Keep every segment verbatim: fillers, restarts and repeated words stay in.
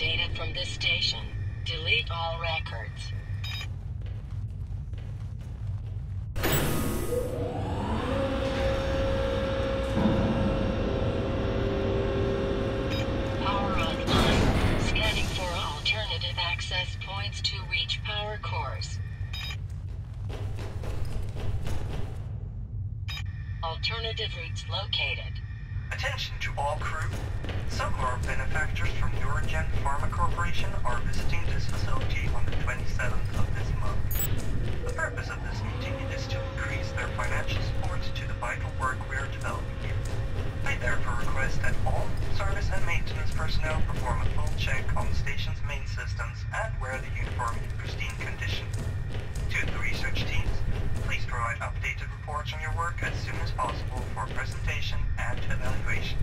data from this station. Delete all records. Power online. Scanning for alternative access points to reach power cores. Alternative routes located. Attention to all crew. Some of our benefactors from Eurogen Pharma Corporation are visiting this facility on the twenty-seventh of this month. The purpose of this meeting is to increase their financial support to the vital work we are developing here. I therefore request that all service and maintenance personnel perform a full check on the station's main systems and wear the uniform in pristine condition. To the research teams, please provide updated reports on your work as soon as possible for presentation and evaluation.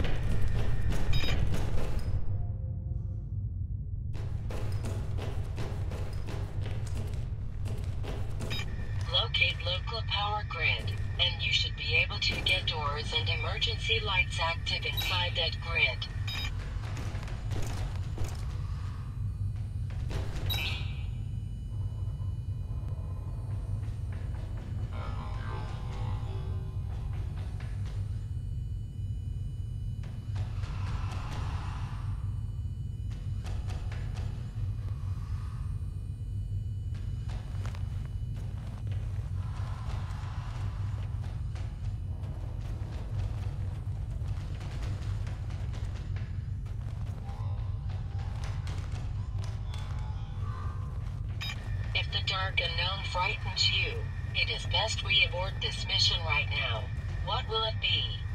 Locate local power grid, and you should be able to get doors and emergency lights active inside that grid. If the dark unknown frightens you, it is best we abort this mission right now. What will it be?